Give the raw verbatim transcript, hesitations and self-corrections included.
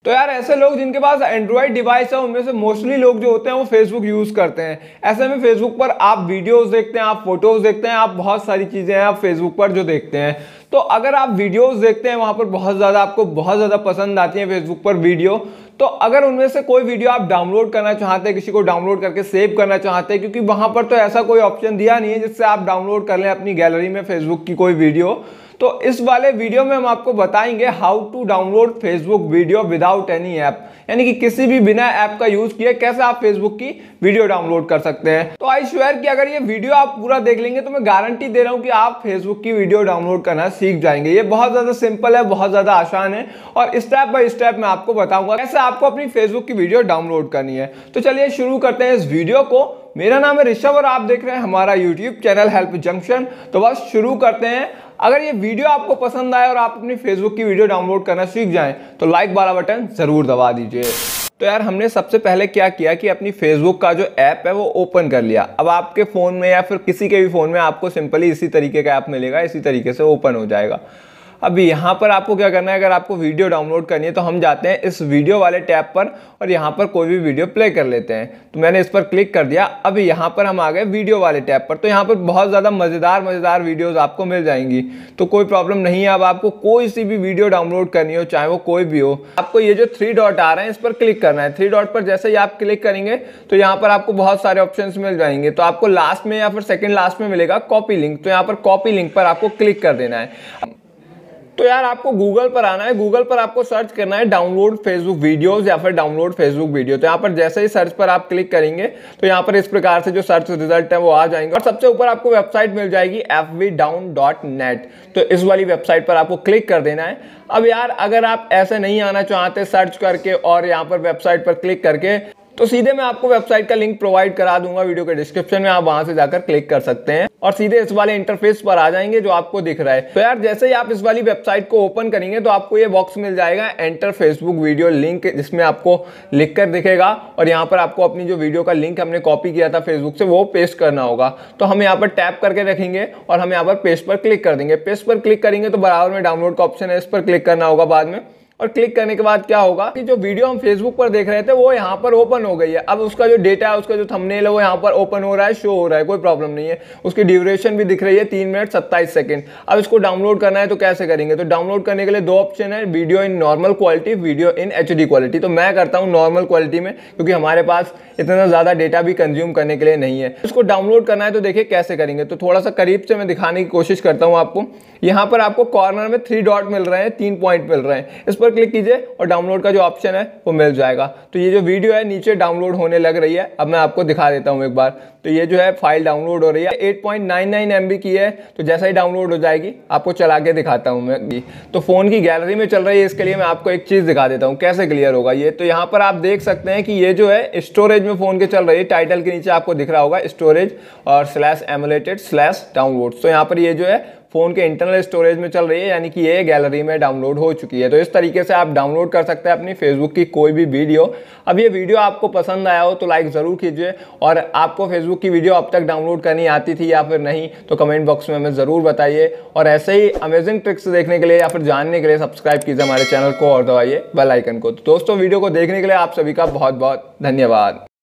तो यार ऐसे लोग जिनके पास एंड्रॉइड डिवाइस है उनमें से मोस्टली लोग जो होते हैं वो फेसबुक यूज करते हैं। ऐसे में फेसबुक पर आप वीडियोस देखते हैं, आप फोटोज देखते हैं, आप बहुत सारी चीजें हैं आप फेसबुक पर जो देखते हैं। तो अगर आप वीडियोस देखते हैं वहां पर बहुत ज्यादा आपको बहुत ज्यादा पसंद आती है फेसबुक पर वीडियो, तो अगर उनमें से कोई वीडियो आप डाउनलोड करना चाहते हैं, किसी को डाउनलोड करके सेव करना चाहते हैं, क्योंकि वहां पर तो ऐसा कोई ऑप्शन दिया नहीं है जिससे आप डाउनलोड कर लें अपनी गैलरी में फेसबुक की कोई वीडियो, तो इस वाले वीडियो में हम आपको बताएंगे how to download Facebook video without any app, यानी कि किसी भी बिना ऐप का यूज किए कैसे आप फेसबुक की वीडियो डाउनलोड कर सकते हैं। तो आई श्योर कि अगर ये वीडियो आप पूरा देख लेंगे तो मैं गारंटी दे रहा हूं कि आप फेसबुक की वीडियो डाउनलोड करना सीख जाएंगे। ये बहुत ज्यादा सिंपल है, बहुत ज्यादा आसान है और स्टेप बाय स्टेप मैं आपको बताऊंगा कैसे आपको अपनी फेसबुक की वीडियो डाउनलोड करनी है। तो चलिए शुरू करते हैं इस वीडियो को। मेरा नाम है ऋषभ और आप देख रहे हैं हमारा यूट्यूब चैनल हेल्प जंक्शन। तो बस शुरू करते हैं। अगर ये वीडियो आपको पसंद आए और आप अपनी फेसबुक की वीडियो डाउनलोड करना सीख जाएं तो लाइक वाला बटन जरूर दबा दीजिए। तो यार हमने सबसे पहले क्या किया कि अपनी फेसबुक का जो ऐप है वो ओपन कर लिया। अब आपके फ़ोन में या फिर किसी के भी फ़ोन में आपको सिंपली इसी तरीके का ऐप मिलेगा, इसी तरीके से ओपन हो जाएगा। अभी यहाँ पर आपको क्या करना है, अगर आपको वीडियो डाउनलोड करनी है तो हम जाते हैं इस वीडियो वाले टैब पर और यहाँ पर कोई भी वीडियो प्ले कर लेते हैं। तो मैंने इस पर क्लिक कर दिया। अभी यहाँ पर हम आ गए वीडियो वाले टैब पर। तो यहाँ पर बहुत ज़्यादा मज़ेदार मज़ेदार वीडियोज़ आपको मिल जाएंगी, तो कोई प्रॉब्लम नहीं है। अब आपको कोई सी भी वीडियो डाउनलोड करनी हो, चाहे वो कोई भी हो, आपको ये जो थ्री डॉट आ रहे हैं इस पर क्लिक करना है। थ्री डॉट पर जैसे ही आप क्लिक करेंगे तो यहाँ पर आपको बहुत सारे ऑप्शन मिल जाएंगे। तो आपको लास्ट में या फिर सेकेंड लास्ट में मिलेगा कॉपी लिंक। तो यहाँ पर कॉपी लिंक पर आपको क्लिक कर देना है। तो यार आपको गूगल पर आना है, गूगल पर आपको सर्च करना है डाउनलोड फेसबुक वीडियोस या फिर डाउनलोड फेसबुक वीडियो। तो यहाँ पर जैसे ही सर्च पर आप क्लिक करेंगे तो यहाँ पर इस प्रकार से जो सर्च रिजल्ट है वो आ जाएंगे और सबसे ऊपर आपको वेबसाइट मिल जाएगी F V down dot net. तो इस वाली वेबसाइट पर आपको क्लिक कर देना है। अब यार अगर आप ऐसे नहीं आना चाहते सर्च करके और यहाँ पर वेबसाइट पर क्लिक करके, तो सीधे मैं आपको वेबसाइट का लिंक प्रोवाइड करा दूंगा वीडियो के डिस्क्रिप्शन में, आप वहां से जाकर क्लिक कर सकते हैं और सीधे इस वाले इंटरफेस पर आ जाएंगे जो आपको दिख रहा है। तो यार जैसे ही आप इस वाली वेबसाइट को ओपन करेंगे तो आपको ये बॉक्स मिल जाएगा एंटर फेसबुक वीडियो लिंक, जिसमें आपको लिखकर दिखेगा और यहाँ पर आपको अपनी जो वीडियो का लिंक हमने कॉपी किया था फेसबुक से वो पेस्ट करना होगा। तो हम यहाँ पर टैप करके रखेंगे और हम यहाँ पर पेस्ट पर क्लिक कर देंगे। पेस्ट पर क्लिक करेंगे तो बराबर में डाउनलोड का ऑप्शन है, इस पर क्लिक करना होगा बाद में। और क्लिक करने के बाद क्या होगा कि जो वीडियो हम फेसबुक पर देख रहे थे वो यहाँ पर ओपन हो गई है। अब उसका जो डेटा है, उसका जो थंबनेल है वो यहाँ पर ओपन हो रहा है, शो हो रहा है, कोई प्रॉब्लम नहीं है। उसकी ड्यूरेशन भी दिख रही है तीन मिनट सत्ताईस सेकंड। अब इसको डाउनलोड करना है तो कैसे करेंगे, तो डाउनलोड करने के लिए दो ऑप्शन है, video in normal quality, video in H D quality. तो मैं करता हूँ नॉर्मल क्वालिटी में, क्योंकि हमारे पास इतना ज्यादा डेटा भी कंज्यूम करने के लिए नहीं है। इसको डाउनलोड करना है तो देखिए कैसे करेंगे। तो थोड़ा सा करीब से मैं दिखाने की कोशिश करता हूँ आपको। यहाँ पर आपको कॉर्नर में थ्री डॉट मिल रहे हैं, तीन पॉइंट मिल रहे हैं, इस पर क्लिक कीजिए और डाउनलोड का जो ऑप्शन है वो मिल जाएगा। तो ये जो वीडियो है नीचे डाउनलोड होने लग रही है। अब मैं आपको दिखा देता हूँ एक बार। तो ये जो है फाइल डाउनलोड हो रही है, eight point nine nine M B की है। तो जैसा ही डाउनलोड हो जाएगी आपको चला के दिखाता हूँ मैं। तो फोन की गैलरी में चल रही है, इसके लिए मैं आपको एक चीज दिखा देता हूँ कैसे क्लियर होगा ये। तो यहाँ पर आप देख सकते हैं कि ये जो है स्टोरेज में फोन के चल रही है। टाइटल के नीचे आपको दिख रहा होगा स्टोरेज और स्लैश एमुलेटेड स्लैश डाउनलोड। तो यहाँ पर ये जो है फोन के इंटरनल स्टोरेज में चल रही है, यानी कि ये गैलरी में डाउनलोड हो चुकी है। तो इस तरीके से आप डाउनलोड कर सकते हैं अपनी फेसबुक की कोई भी वीडियो। अब ये वीडियो आपको पसंद आया हो तो लाइक जरूर कीजिए, और आपको फेसबुक की वीडियो अब तक डाउनलोड करनी आती थी या फिर नहीं तो कमेंट बॉक्स में हमें जरूर बताइए। और ऐसे ही अमेजिंग ट्रिक्स देखने के लिए या फिर जानने के लिए सब्सक्राइब कीजिए हमारे चैनल को और दबाइए बेल आइकन को। तो दोस्तों वीडियो को देखने के लिए आप सभी का बहुत बहुत धन्यवाद।